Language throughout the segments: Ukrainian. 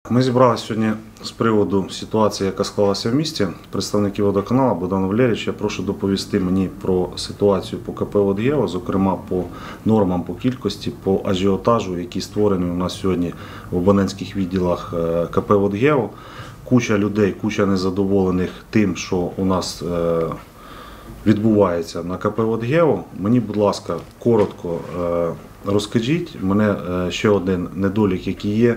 Ми зібралися сьогодні з приводу ситуації, яка склалася в місті. Представників водоканалу Богдан Валерійович, я прошу доповісти мені про ситуацію по КП «Водгео», зокрема по нормам, по кількості, по ажіотажу, який створений у нас сьогодні в абонентських відділах КП «Водгео». Куча людей, куча незадоволених тим, що у нас відбувається на КП «Водгео». Мені, будь ласка, коротко розкажіть мене ще один недолік, який є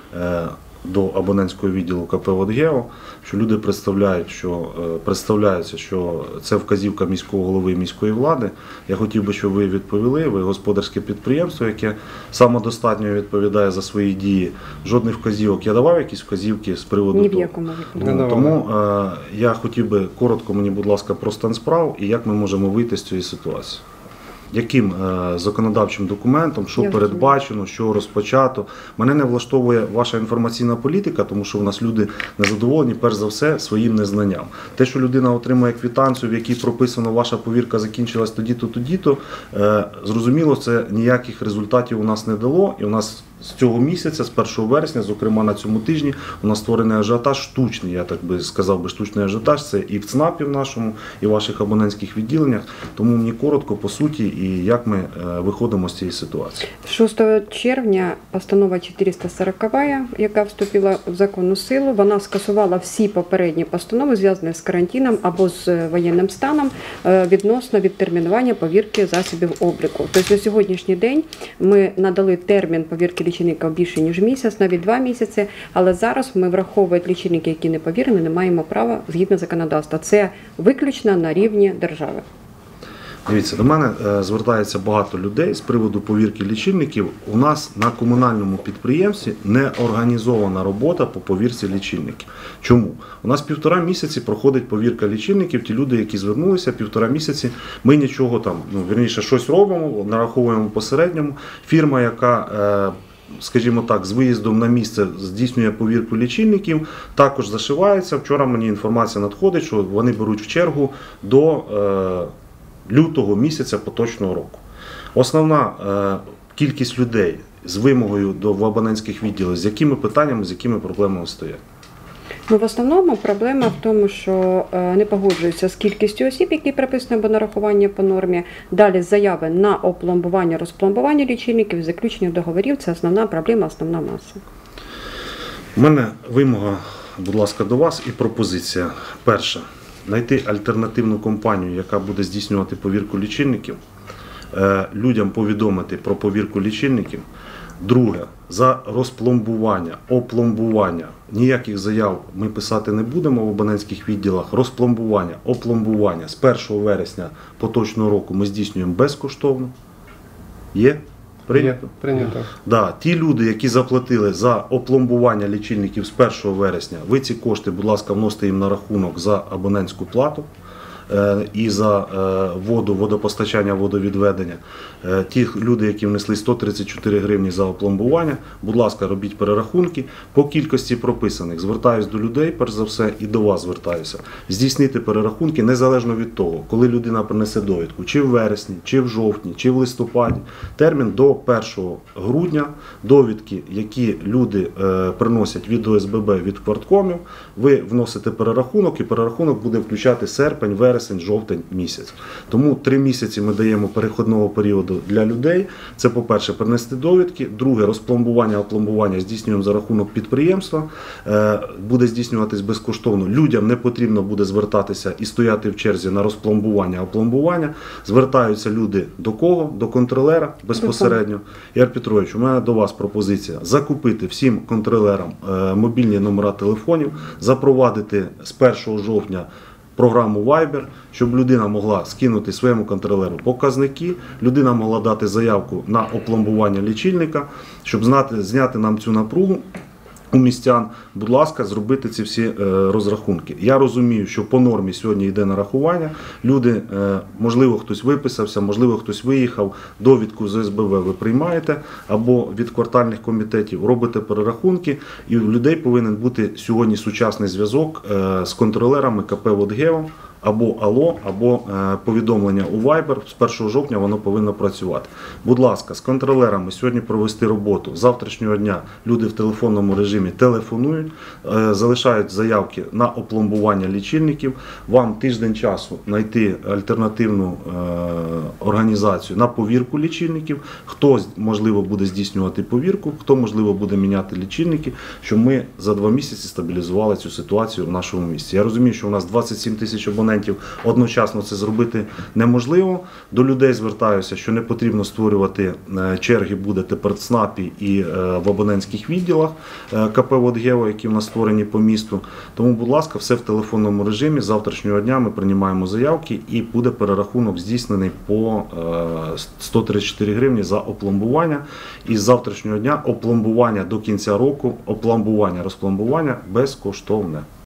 до абонентського відділу КП «Водгео», що люди представляються, що це вказівка міського голови міської влади. Я хотів би, щоб ви відповіли, ви господарське підприємство, яке самодостатньо відповідає за свої дії. Жодних вказівок. Я давав якісь вказівки з приводу Ні в того? якому випадку. Тому я хотів би коротко мені, будь ласка, про стан справ і як ми можемо вийти з цієї ситуації. Яким законодавчим документом, що передбачено, що розпочато. Мене не влаштовує ваша інформаційна політика, тому що в нас люди незадоволені, перш за все, своїм незнанням. Те, що людина отримує квитанцію, в якій прописано, ваша повірка закінчилась тоді-то, зрозуміло, це ніяких результатів у нас не дало. І у нас з цього місяця, з 1 вересня, зокрема на цьому тижні, у нас створений ажіотаж штучний, я так би сказав, штучний ажіотаж, це і в ЦНАПі в нашому, і в ваших абонентських відділеннях. Тому мені коротко, по суті, і як ми виходимо з цієї ситуації. 6 червня постанова 440, яка вступила в законну силу, вона скасувала всі попередні постанови, зв'язані з карантином або з воєнним станом, відносно відтермінування повірки засобів обліку. Тобто на сьогоднішній день ми надали термін повірки лічильника більше, ніж місяць, навіть 2 місяці, але зараз ми, враховуючи лічильники, які не повірені, не маємо права згідно законодавства. Це виключно на рівні держави. Дивіться, до мене звертається багато людей з приводу повірки лічильників. У нас на комунальному підприємстві не організована робота по повірці лічильників. Чому? У нас 1,5 місяці проходить повірка лічильників. Ті люди, які звернулися, 1,5 місяці, ми нічого там, вірніше, щось робимо, нараховуємо посередньому. Фірма, яка скажімо так, з виїздом на місце здійснює повірку лічильників, також зашивається. Вчора мені інформація надходить, що вони беруть в чергу до лютого місяця поточного року. Основна кількість людей з вимогою в абонентських відділах, з якими питаннями, з якими проблемами стоять? Ну, в основному проблема в тому, що не погоджуються з кількістю осіб, які прописані або нарахування по нормі. Далі заяви на опломбування, розпломбування лічильників, заключення договорів – це основна проблема, основна маса. У мене вимога, будь ласка, до вас і пропозиція. Перша. Знайти альтернативну компанію, яка буде здійснювати повірку лічильників, людям повідомити про повірку лічильників. Друге, за розпломбування, опломбування, ніяких заяв ми писати не будемо в абонентських відділах. Розпломбування, опломбування з 1 вересня поточного року ми здійснюємо безкоштовно. Є? Прийнято? Прийнято. Да, ті люди, які заплатили за опломбування лічильників з 1 вересня, ви ці кошти, будь ласка, вносите їм на рахунок за абонентську плату і за воду, водопостачання, водовідведення. Ті люди, які внесли 134 гривні за опломбування, будь ласка, робіть перерахунки по кількості прописаних. Звертаюсь до людей, перш за все, і до вас звертаюся. Здійснити перерахунки незалежно від того, коли людина принесе довідку, чи в вересні, чи в жовтні, чи в листопаді. Термін до 1 грудня, довідки, які люди приносять від ОСББ, від кварткомів, ви вносите перерахунок, і перерахунок буде включати серпень, вересень, жовтень місяць. Тому 3 місяці ми даємо переходного періоду для людей. Це, по-перше, принести довідки. Друге, розпломбування, опломбування здійснюємо за рахунок підприємства. Буде здійснюватись безкоштовно. Людям не потрібно буде звертатися і стояти в черзі на розпломбування, опломбування. Звертаються люди до кого? До контролера безпосередньо. Ігор Петрович, у мене до вас пропозиція. Закупити всім контролерам мобільні номера телефонів, запровадити з 1 жовтня програму Viber, щоб людина могла скинути своєму контролеру показники, людина могла дати заявку на опломбування лічильника, щоб зняти нам цю напругу у містян. Будь ласка, зробити ці всі розрахунки. Я розумію, що по нормі сьогодні йде нарахування. Люди, можливо, хтось виписався, можливо, хтось виїхав, довідку з ОСББ ви приймаєте, або від квартальних комітетів робите перерахунки, і у людей повинен бути сьогодні сучасний зв'язок з контролерами КП «Водгео», або АЛО, або повідомлення у Viber. З 1 жовтня воно повинно працювати. Будь ласка, з контролерами сьогодні провести роботу. З завтрашнього дня люди в телефонному режимі телефонують, залишають заявки на опломбування лічильників. Вам тиждень часу знайти альтернативну організацію на повірку лічильників. Хто, можливо, буде здійснювати повірку, хто, можливо, буде міняти лічильники, щоб ми за 2 місяці стабілізували цю ситуацію в нашому місті. Я розумію, що у нас 27 тисяч абонентів, одночасно це зробити неможливо. До людей звертаюся, що не потрібно створювати черги буде тепер в ЦНАПі і в абонентських відділах КП «Водгео», які в нас створені по місту. Тому, будь ласка, все в телефонному режимі. З завтрашнього дня ми приймаємо заявки і буде перерахунок здійснений по 134 гривні за опломбування. І з завтрашнього дня опломбування до кінця року, опломбування, розпломбування безкоштовне.